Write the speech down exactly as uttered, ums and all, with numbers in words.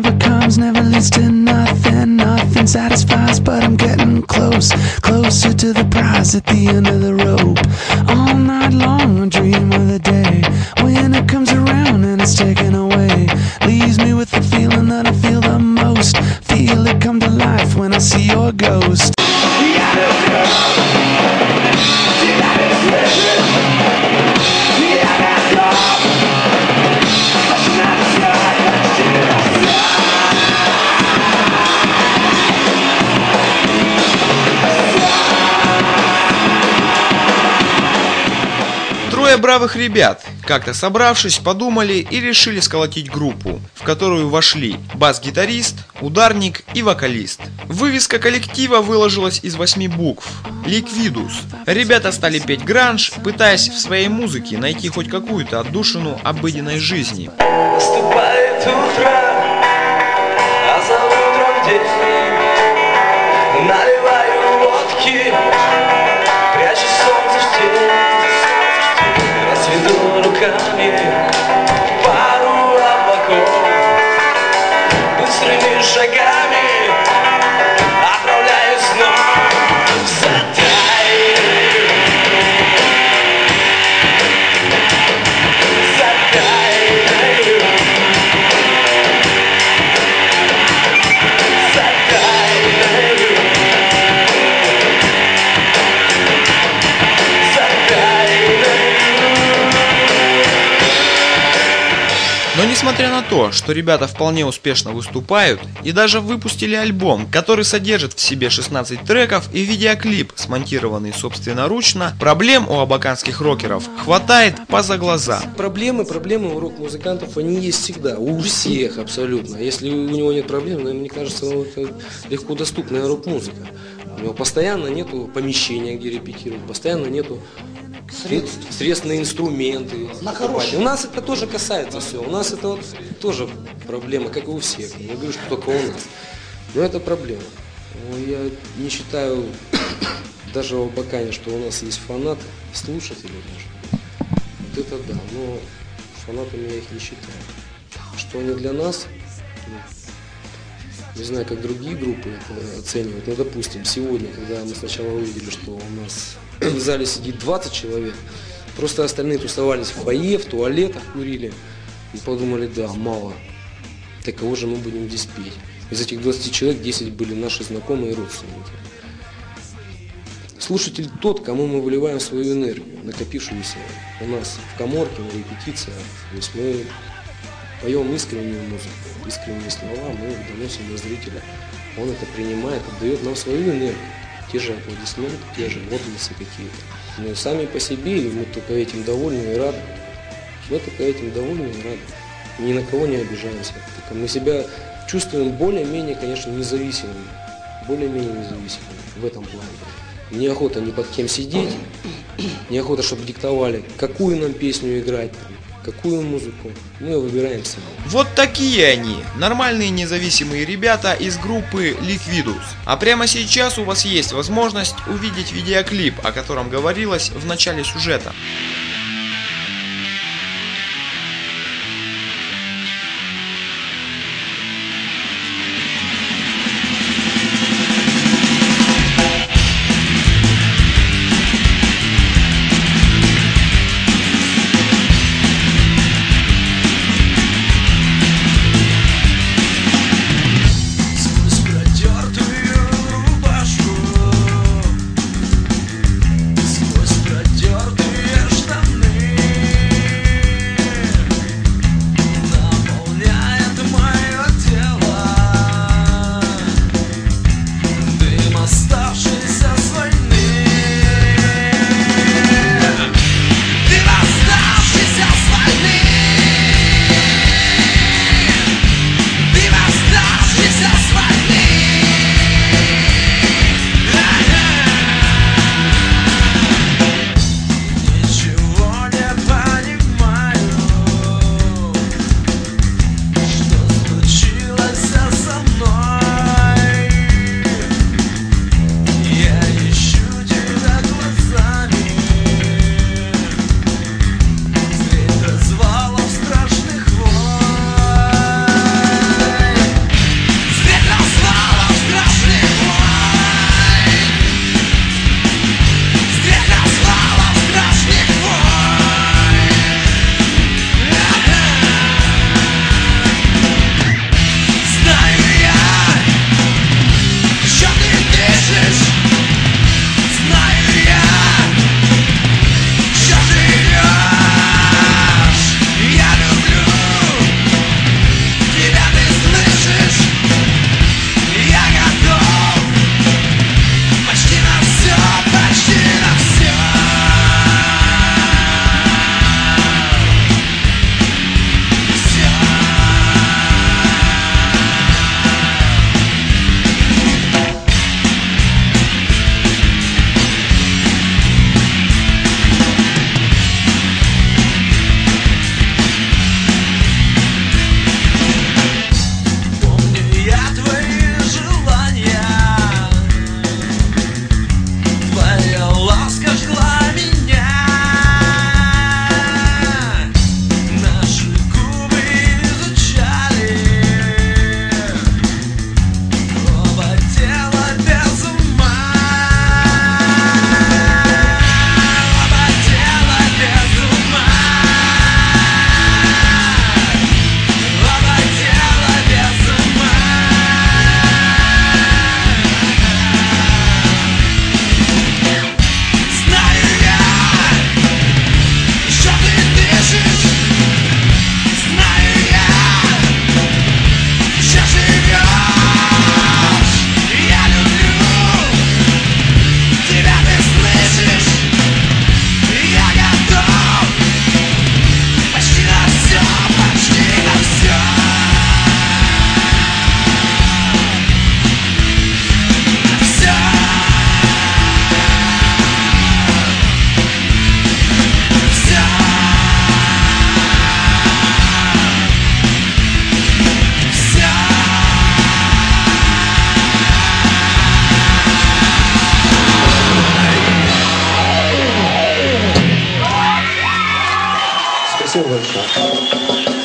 never comes, never leads to nothing. Nothing satisfies, but I'm getting close, closer to the prize at the end of the rope. All night long I dream of the day when it comes around and it's taken away. Leaves me with the feeling that I feel the most. Feel it come to life when I see your ghost. Трое бравых ребят, как-то собравшись, подумали и решили сколотить группу, в которую вошли бас-гитарист, ударник и вокалист. Вывеска коллектива выложилась из восьми букв – Liquidus. Ребята стали петь гранж, пытаясь в своей музыке найти хоть какую-то отдушину обыденной жизни. Наступает утро, а за утром день. Наливаю водки, прячу солнце в тень. Разведу руками пару облаков. Быстрыми шагами отправляюсь снова в затайную, затайную, затайную, затайную. Но несмотря на то, что ребята вполне успешно выступают и даже выпустили альбом, который содержит в себе шестнадцать треков и видеоклип, смонтированный собственноручно, проблем у абаканских рокеров хватает поза глаза. Проблемы, проблемы у рок-музыкантов, они есть всегда, у всех абсолютно. Если у него нет проблем, мне кажется, это легко доступная рок-музыка. У него постоянно нету помещения, где репетировать, постоянно нету средств, средств на инструменты. На у нас это тоже касается все. У нас это вот тоже проблема, как и у всех. Не говорю, что только у нас. Но это проблема. Я не считаю даже в Абакане, что у нас есть фанаты, слушатели даже. Вот это да, но фанатами я их не считаю. Что они для нас, не знаю, как другие группы это оценивают. Ну, допустим, сегодня, когда мы сначала увидели, что у нас в зале сидит двадцать человек, просто остальные тусовались в фойе, в туалетах курили. И подумали, да, мало. Так кого же мы будем здесь петь? Из этих двадцати человек десять были наши знакомые и родственники. Слушатель тот, кому мы выливаем свою энергию, накопившуюся у нас в каморке, на репетициях. То есть мы поем искреннюю музыку, искренние слова, мы их доносим до зрителя. Он это принимает, отдает нам свою энергию. Те же аплодисменты, те же отблески какие-то. Мы сами по себе, и мы только этим довольны и рады. Мы только этим довольны и рады. Ни на кого не обижаемся. Только мы себя чувствуем более-менее, конечно, независимыми. Более-менее независимыми в этом плане. Неохота ни под кем сидеть, неохота, чтобы диктовали, какую нам песню играть, какую музыку. Мы выбираем сами. Вот такие они, нормальные независимые ребята из группы Liquidus. А прямо сейчас у вас есть возможность увидеть видеоклип, о котором говорилось в начале сюжета. Сквозь протертые штаны Спасибо большое.